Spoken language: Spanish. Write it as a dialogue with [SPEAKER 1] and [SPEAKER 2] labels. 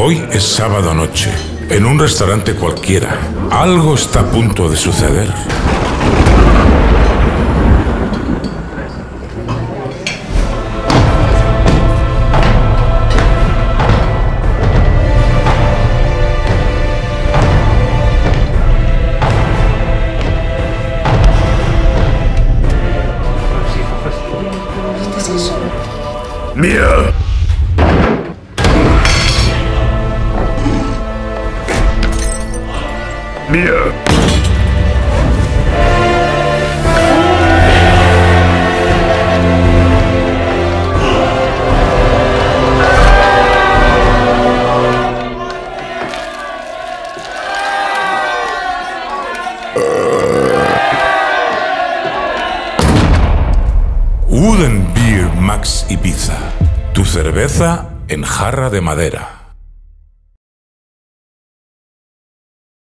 [SPEAKER 1] Hoy es sábado noche, en un restaurante cualquiera. Algo está a punto de suceder.
[SPEAKER 2] ¡Mira! ¡Mira!
[SPEAKER 1] Wooden Beer Max Ibiza. Tu cerveza en jarra de madera.